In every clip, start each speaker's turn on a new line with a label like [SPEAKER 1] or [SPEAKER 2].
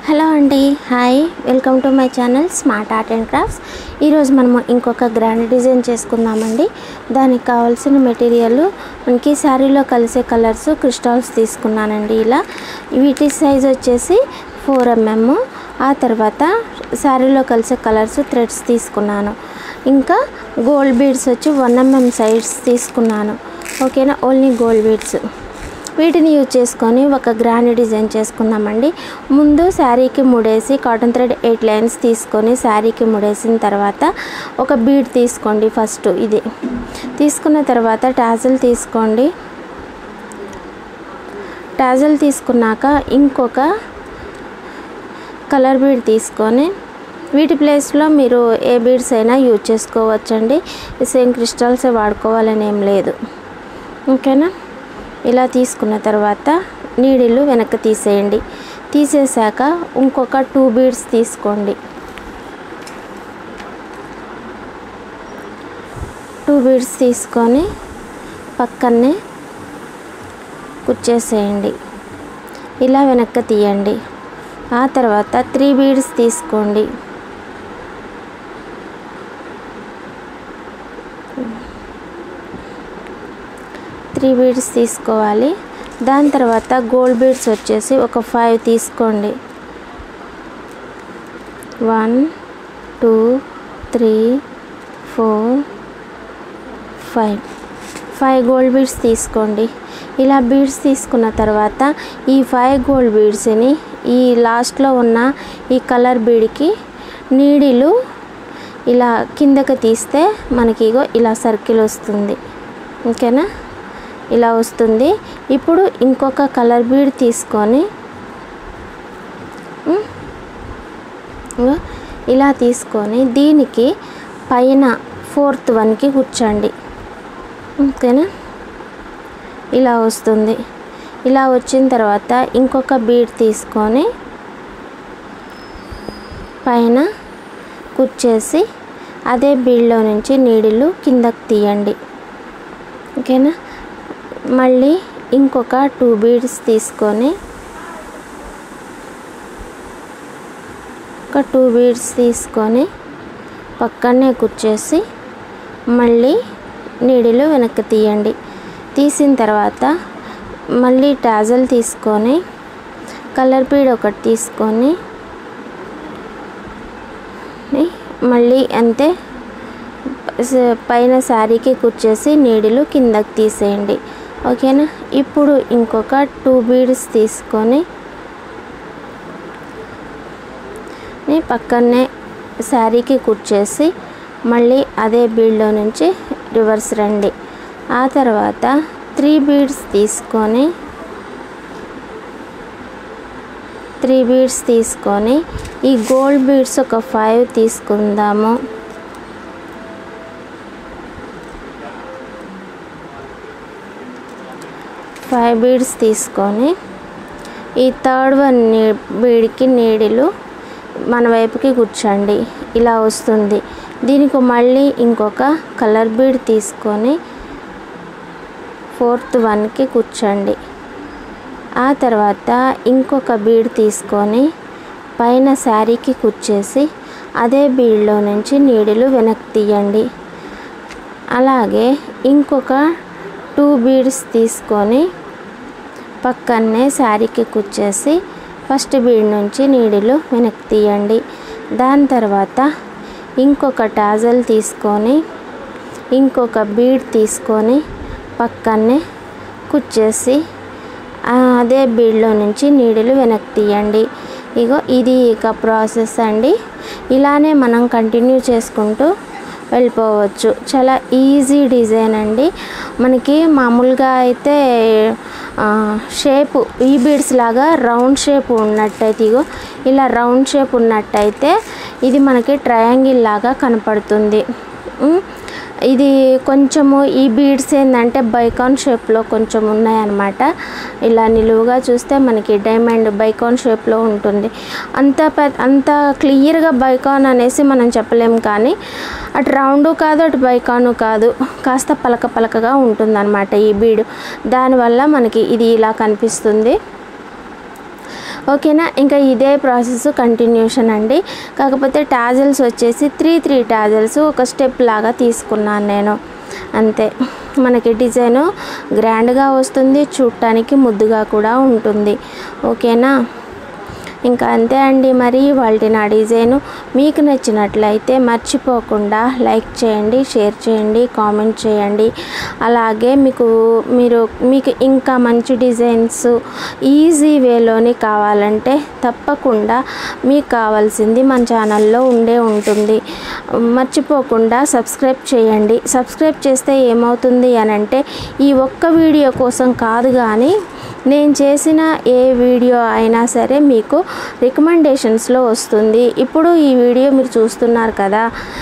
[SPEAKER 1] Hello అండి, hi, welcome to my channel smart art and crafts. ఈరోజు మనము ఇంకొక గ్రాండ్ డిజైన్ చేసుకుందామండి. దానికి కావాల్సిన మెటీరియల్ మనకి శారీలో కలిసే కలర్స్ క్రిస్టల్స్ తీసుకున్నానండి. ఇలా వీటి సైజ్ వచ్చేసి 4 mm. ఆ తర్వాత శారీలో కలిసే కలర్స్ థ్రెడ్స్ తీసుకున్నాను. ఇంకా గోల్డ్ బీడ్స్ వచ్చి 1 mm సైడ్స్ తీసుకున్నాను. ఓకేనా, ఓన్లీ గోల్డ్ బీడ్స్. వీటిని యూజ్ చేసుకొని ఒక గ్రాండ్ డిజైన్ చేసుకుందామండి. ముందు శారీకి ముడేసి కాటన్ థ్రెడ్ 8 లైన్స్ తీసుకొని శారీకి ముడేసిన తర్వాత ఒక బీడ్ తీసుకోండి. ఫస్ట్ ఇది తీసుకున్న తర్వాత టాజల్ తీసుకోండి. టాజల్ తీసుకున్నాక ఇంకొక కలర్ బీడ్ తీసుకొని వీటి ప్లేస్లో మీరు ఏ బీడ్స్ అయినా యూజ్ చేసుకోవచ్చండి. సేమ్ క్రిస్టల్సే వాడుకోవాలని ఏం లేదు. ఓకేనా, ఇలా తీసుకున్న తర్వాత నీడిలు వెనక్కి తీసేయండి. తీసేసాక ఇంకొక 2 బీడ్స్ తీసుకోండి. 2 బీడ్స్ తీసుకొని పక్కనే కుచ్చేసేయండి. ఇలా వెనక్కి తీయండి. ఆ తర్వాత 3 బీడ్స్ తీసుకోండి. 3 బీడ్స్ తీసుకోవాలి. దాని తర్వాత గోల్డ్ బీడ్స్ వచ్చేసి ఒక 5 తీసుకోండి. 1 2 3 4 5 గోల్డ్ బీడ్స్ తీసుకోండి. ఇలా బీడ్స్ తీసుకున్న తర్వాత ఈ 5 గోల్డ్ బీడ్స్ని ఈ లాస్ట్లో ఉన్న ఈ కలర్ బీడ్కి నీడిలు ఇలా కిందకి తీస్తే మనకి ఇగో ఇలా సర్కిల్ వస్తుంది. ఓకేనా, ఇలా వస్తుంది. ఇప్పుడు ఇంకొక కలర్ బీడ్ తీసుకొని ఇలా తీసుకొని దీనికి పైన 4th 1కి కూర్చోండి. ఓకేనా, ఇలా వస్తుంది. ఇలా వచ్చిన తర్వాత ఇంకొక బీడ్ తీసుకొని పైన కూర్చేసి అదే బీడ్లో నుంచి నీడిలు కిందకి తీయండి. ఓకేనా, మళ్ళీ ఇంకొక 2 బీడ్స్ తీసుకొని పక్కనే కూర్చేసి మళ్ళీ నీడిలు వెనక్కి తీయండి. తీసిన తర్వాత మళ్ళీ టాజల్ తీసుకొని కలర్ బీడ్ ఒకటి తీసుకొని మళ్ళీ అంతే పైన శారీకి కూర్చేసి నీడిలు కిందకి తీసేయండి. ఓకేనా, ఇప్పుడు ఇంకొక 2 బీడ్స్ తీసుకొని పక్కనే శారీకి కూర్చేసి మళ్ళీ అదే బీడ్లో నుంచి రివర్స్ రండి. ఆ తర్వాత 3 బీడ్స్ తీసుకొని ఈ గోల్డ్ బీడ్స్ ఒక 5 తీసుకుందాము. 5 బీడ్స్ తీసుకొని ఈ 3rd 1 బీడ్కి నీడిలు మన వైపుకి కూర్చోండి. ఇలా వస్తుంది. దీనికి మళ్ళీ ఇంకొక కలర్ బీడ్ తీసుకొని 4th 1కి కూర్చోండి. ఆ తర్వాత ఇంకొక బీడ్ తీసుకొని పైన శారీకి కూర్చేసి అదే బీడ్లో నుంచి నీడిలు వెనక్కి తీయండి. అలాగే ఇంకొక 2 బీడ్స్ తీసుకొని పక్కనే శారీకి కూర్చేసి ఫస్ట్ బీడ్ నుంచి నీడిలు వెనక్కి తీయండి. దాని తర్వాత ఇంకొక టాజల్ తీసుకొని ఇంకొక బీడ్ తీసుకొని పక్కనే కూర్చేసి అదే బీడ్లో నుంచి నీడిలు వెనక్కి తీయండి. ఇగో ఇది ఇక ప్రాసెస్ అండి. ఇలానే మనం కంటిన్యూ చేసుకుంటూ వెళ్ళిపోవచ్చు. చాలా ఈజీ డిజైన్ అండి. మనకి మామూలుగా అయితే షేపు ఈ బీడ్స్ లాగా రౌండ్ షేప్ ఉన్నట్టయితే ఇగో ఇలా రౌండ్ షేప్ ఉన్నట్టయితే ఇది మనకి ట్రయాంగిల్ లాగా కనపడుతుంది. ఇది కొంచెము ఈ బీడ్స్ ఏంటంటే బైకాన్ షేప్లో కొంచెం ఉన్నాయన్నమాట. ఇలా నిలువుగా చూస్తే మనకి డైమండ్ బైకాన్ షేప్లో ఉంటుంది. అంత క్లియర్గా బైకాన్ అనేసి మనం చెప్పలేము, కానీ అటు రౌండు కాదు అటు బైకాను కాదు, కాస్త పలకగా ఉంటుందన్నమాట ఈ బీడ్. దానివల్ల మనకి ఇది ఇలా కనిపిస్తుంది. ఓకేనా. ఇంకా ఇదే ప్రాసెస్ కంటిన్యూషన్ అండి. కాకపోతే టాజిల్స్ వచ్చేసి 3 టాజిల్స్ ఒక స్టెప్ లాగా తీసుకున్నాను నేను, అంతే. మనకి డిజైను గ్రాండ్గా వస్తుంది, చూడటానికి ముద్దుగా కూడా ఉంటుంది. ఓకేనా. ఇంకా అంతే అండి. మరి వాళ్ళ నా డిజైను మీకు నచ్చినట్లయితే మర్చిపోకుండా లైక్ చేయండి, షేర్ చేయండి, కామెంట్ చేయండి. అలాగే మీకు ఇంకా మంచి డిజైన్స్ ఈజీ వేలోని కావాలంటే తప్పకుండా మీకు కావాల్సింది మన ఛానల్లో ఉంటుంది. మర్చిపోకుండా సబ్స్క్రైబ్ చేయండి. సబ్స్క్రైబ్ చేస్తే ఏమవుతుంది అనంటే ఈ ఒక్క వీడియో కోసం కాదు కానీ నేను చేసిన ఏ వీడియో అయినా సరే మీకు రికమెండేషన్స్లో వస్తుంది. ఇప్పుడు ఈ వీడియో మీరు చూస్తున్నారు కదా,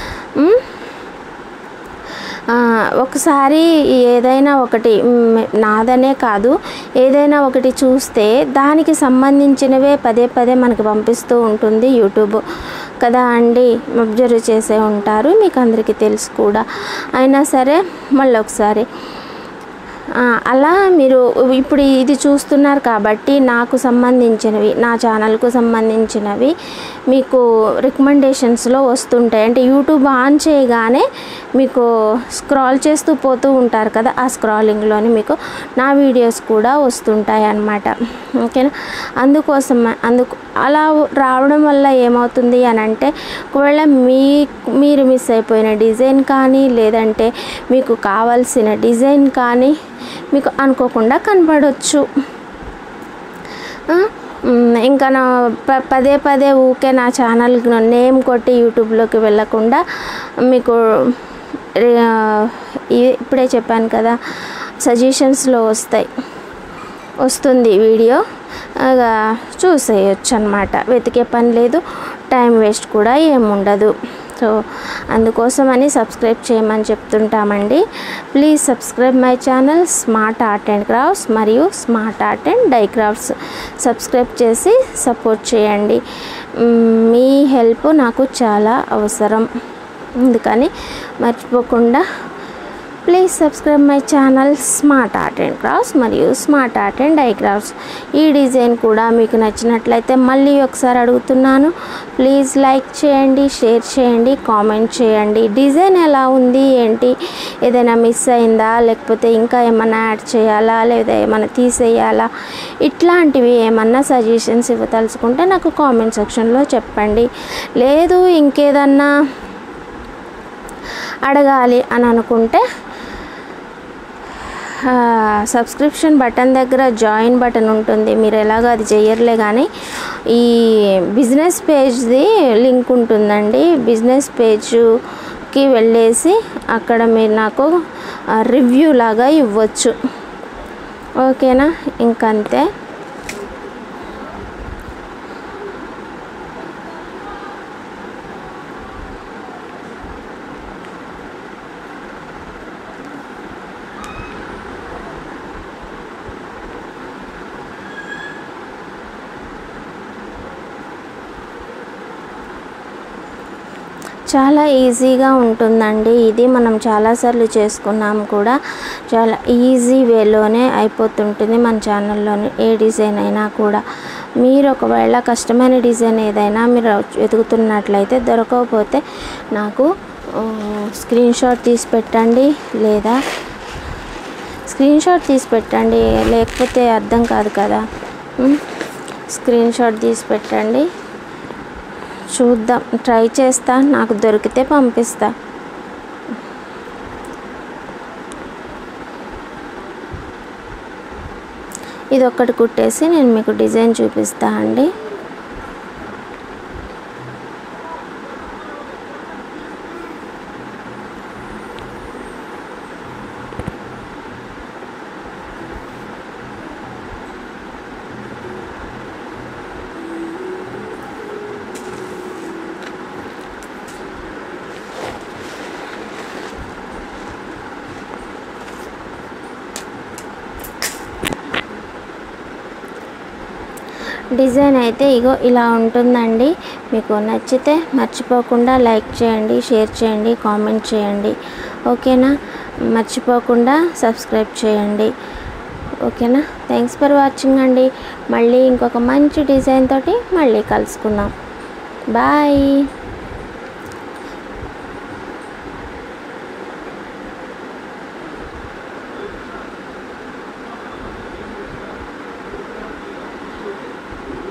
[SPEAKER 1] ఒకసారి ఏదైనా ఒకటి నాదనే కాదు ఏదైనా ఒకటి చూస్తే దానికి సంబంధించినవే పదే మనకు పంపిస్తూ ఉంటుంది యూట్యూబ్ కదా అండి. అబ్జర్వ్ చేసే ఉంటారు, మీకు అందరికీ తెలుసు కూడా. అయినా సరే మళ్ళీ ఒకసారి అలా మీరు ఇప్పుడు ఇది చూస్తున్నారు కాబట్టి నాకు సంబంధించినవి, నా ఛానల్కు సంబంధించినవి మీకు రికమెండేషన్స్లో వస్తుంటాయి. అంటే యూట్యూబ్ ఆన్ చేయగానే మీకు స్క్రాల్ చేస్తూ పోతూ ఉంటారు కదా, ఆ స్క్రాలింగ్లోని మీకు నా వీడియోస్ కూడా వస్తుంటాయి అన్నమాట. ఓకేనా. అందుకు అలా రావడం వల్ల ఏమవుతుంది అని అంటే ఒకవేళ మీరు మిస్ అయిపోయిన డిజైన్ కానీ లేదంటే మీకు కావాల్సిన డిజైన్ కానీ మీకు అనుకోకుండా కనపడవచ్చు. ఇంకా నా పదే ఊకే నా ఛానల్ నేమ్ కొట్టి యూట్యూబ్లోకి వెళ్ళకుండా మీకు ఇప్పుడే చెప్పాను కదా సజెషన్స్లో వస్తుంది వీడియో, చూసేయచ్చు అన్నమాట. వెతికే పని లేదు, టైం వేస్ట్ కూడా ఏముండదు. సో అందుకోసమని సబ్స్క్రైబ్ చేయమని చెప్తుంటామండి. Please subscribe my channel smart art and crafts మరియు smart art and DIY crafts. Subscribe చేసి సపోర్ట్ చేయండి. మీ హెల్ప్ నాకు చాలా అవసరం, అందుకని మర్చిపోకుండా please subscribe my channel smart art and crafts మరియు smart art and DIY crafts. ఈ డిజైన్ కూడా మీకు నచ్చినట్లయితే మళ్ళీ ఒకసారి అడుగుతున్నాను, ప్లీజ్ లైక్ చేయండి, షేర్ చేయండి, కామెంట్ చేయండి. డిజైన్ ఎలా ఉంది ఏంటి, ఏదైనా మిస్ అయిందా, లేకపోతే ఇంకా ఏమన్నా యాడ్ చేయాలా లేదా ఏమన్నా తీసేయాలా, ఇట్లాంటివి ఏమన్నా సజెషన్స్ ఇవ్వదలుచుకుంటే నాకు కామెంట్ సెక్షన్లో చెప్పండి. లేదు ఇంకేదన్నా అడగాలి అని అనుకుంటే సబ్స్క్రిప్షన్ బటన్ దగ్గర జాయిన్ బటన్ ఉంటుంది, మీరు ఎలాగో అది చేయర్లే కానీ ఈ బిజినెస్ పేజ్ది లింక్ ఉంటుందండి. బిజినెస్ పేజ్కి వెళ్ళేసి అక్కడ మీరు నాకు రివ్యూ లాగా ఇవ్వచ్చు. ఓకేనా. ఇంకంతే. చాలా ఈజీగా ఉంటుందండి ఇది. మనం చాలాసార్లు చేసుకున్నాము కూడా. చాలా ఈజీ వేలోనే అయిపోతుంటుంది మన ఛానల్లోని ఏ డిజైన్ అయినా కూడా. మీరు ఒకవేళ కష్టమైన డిజైన్ ఏదైనా మీరు వెతుకుతున్నట్లయితే దొరకకపోతే నాకు స్క్రీన్ షాట్ తీసి పెట్టండి, లేదా లేకపోతే అర్థం కాదు కదా. స్క్రీన్ షాట్ తీసి పెట్టండి, చూద్దాం, ట్రై చేస్తా, నాకు దొరికితే పంపిస్తా. ఇది ఒక్కటి కుట్టేసి నేను మీకు డిజైన్ చూపిస్తా అండి. డిజైన్ అయితే ఇగో ఇలా ఉంటుందండి. మీకు నచ్చితే మర్చిపోకుండా లైక్ చేయండి, షేర్ చేయండి, కామెంట్ చేయండి. ఓకేనా. మర్చిపోకుండా సబ్స్క్రైబ్ చేయండి. ఓకేనా. థ్యాంక్స్ ఫర్ వాచింగ్ అండి. మళ్ళీ ఇంకొక మంచి డిజైన్ తోటి మళ్ళీ కలుసుకుందాం. బాయ్.